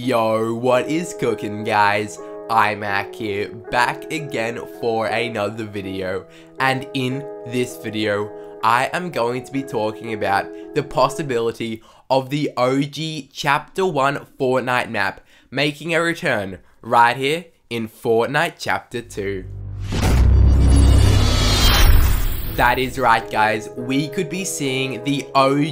Yo, what is cooking, guys? I'm Mac here, back again for another video, and in this video, I am going to be talking about the possibility of the OG Chapter 1 Fortnite map making a return right here in Fortnite Chapter 2. That is right, guys, we could be seeing the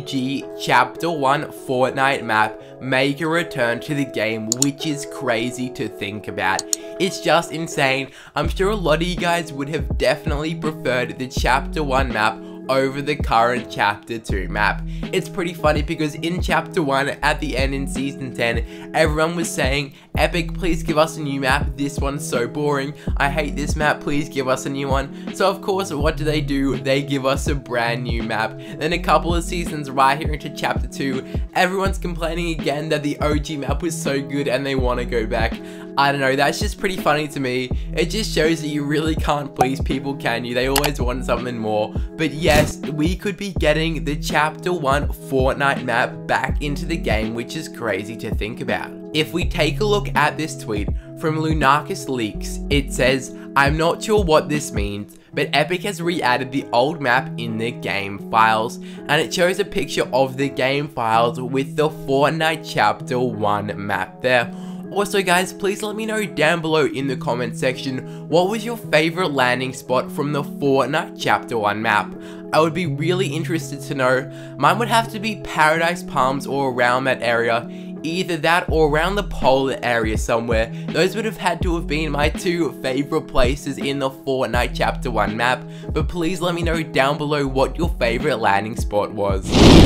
OG Chapter 1 Fortnite map make a return to the game, which is crazy to think about. It's just insane. I'm sure a lot of you guys would have definitely preferred the Chapter 1 map over the current Chapter 2 map. It's pretty funny because in Chapter 1, at the end in Season 10, everyone was saying, Epic, please give us a new map, this one's so boring, I hate this map, please give us a new one. So of course, what do? They give us a brand new map. Then a couple of seasons right here into Chapter 2, everyone's complaining again that the OG map was so good and they want to go back. I don't know, that's just pretty funny to me. It just shows that you really can't please people, can you? They always want something more. But yes, we could be getting the Chapter 1 Fortnite map back into the game, which is crazy to think about. If we take a look at this tweet from Lunarcus Leaks, it says, I'm not sure what this means, but Epic has re-added the old map in the game files, and it shows a picture of the game files with the Fortnite Chapter 1 map there. Also guys, please let me know down below in the comment section, what was your favorite landing spot from the Fortnite Chapter 1 map? I would be really interested to know. Mine would have to be Paradise Palms or around that area. Either that or around the polar area somewhere. Those would have had to have been my two favorite places in the Fortnite Chapter 1 map. But please let me know down below what your favorite landing spot was.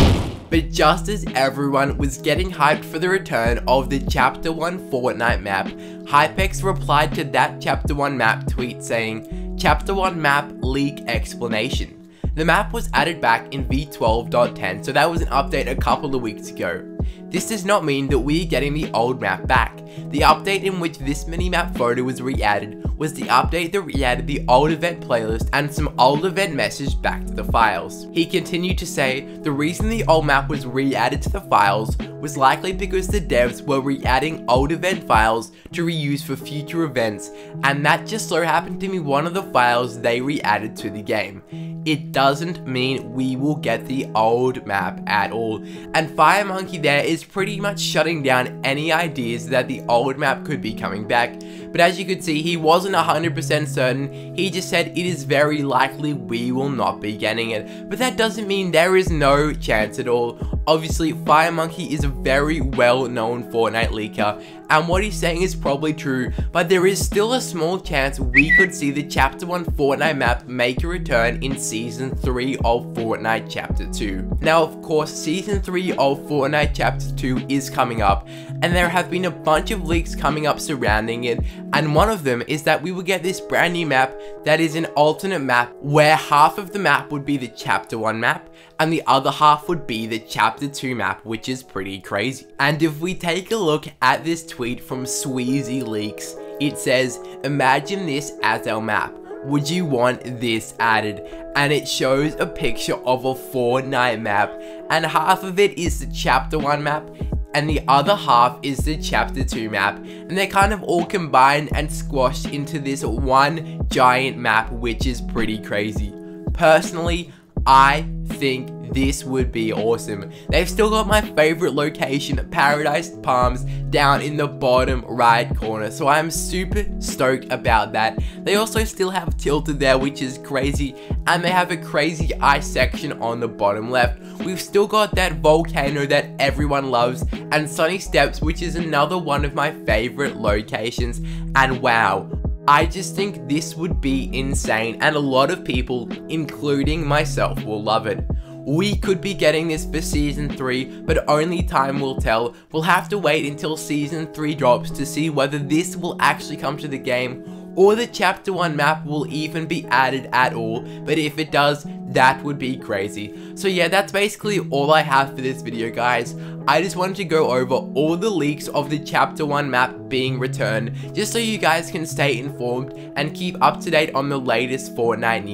But just as everyone was getting hyped for the return of the Chapter 1 Fortnite map, Hypex replied to that Chapter 1 map tweet saying, Chapter 1 map leak explanation. The map was added back in V12.10, so that was an update a couple of weeks ago. This does not mean that we are getting the old map back. The update in which this minimap photo was re-added was the update that re-added the old event playlist and some old event message back to the files. He continued to say, the reason the old map was re-added to the files was likely because the devs were re-adding old event files to reuse for future events, and that just so happened to be one of the files they re-added to the game. It doesn't mean we will get the old map at all, and FireMonkey there is pretty much shutting down any ideas that the old map could be coming back. But as you could see, he wasn't 100% certain. He just said it is very likely we will not be getting it, but that doesn't mean there is no chance at all. Obviously, FireMonkey is a very well-known Fortnite leaker, and what he's saying is probably true, but there is still a small chance we could see the Chapter 1 Fortnite map make a return in Season 3 of Fortnite Chapter 2. Now, of course, Season 3 of Fortnite Chapter 2 is coming up, and there have been a bunch of leaks coming up surrounding it, and one of them is that we will get this brand new map that is an alternate map where half of the map would be the Chapter 1 map, and the other half would be the Chapter 2 map, which is pretty crazy. And if we take a look at this tweet from Sweezy Leaks, it says, imagine this as our map. Would you want this added? And it shows a picture of a Fortnite map, and half of it is the Chapter 1 map, and the other half is the Chapter 2 map, and they're kind of all combined and squashed into this one giant map, which is pretty crazy. Personally, I think this would be awesome. They've still got my favorite location, Paradise Palms, down in the bottom right corner, so I'm super stoked about that. They also still have Tilted there, which is crazy, and they have a crazy ice section on the bottom left. We've still got that volcano that everyone loves, and Sunny Steps, which is another one of my favorite locations, and wow, I just think this would be insane, and a lot of people, including myself, will love it. We could be getting this for Season 3, but only time will tell. We'll have to wait until Season 3 drops to see whether this will actually come to the game, or the Chapter 1 map will even be added at all, but if it does, that would be crazy. So yeah, that's basically all I have for this video, guys. I just wanted to go over all the leaks of the Chapter 1 map being returned, just so you guys can stay informed and keep up to date on the latest Fortnite news.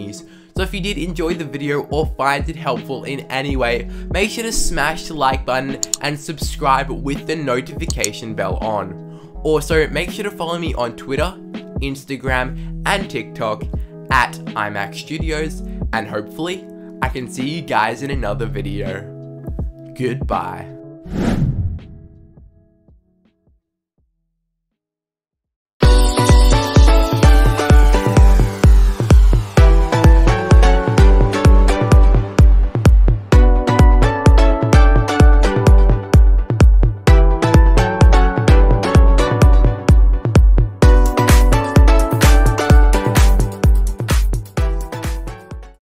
So if you did enjoy the video or find it helpful in any way, make sure to smash the like button and subscribe with the notification bell on. Also, make sure to follow me on Twitter, Instagram, and TikTok at IMAX Studios, and hopefully I can see you guys in another video. Goodbye.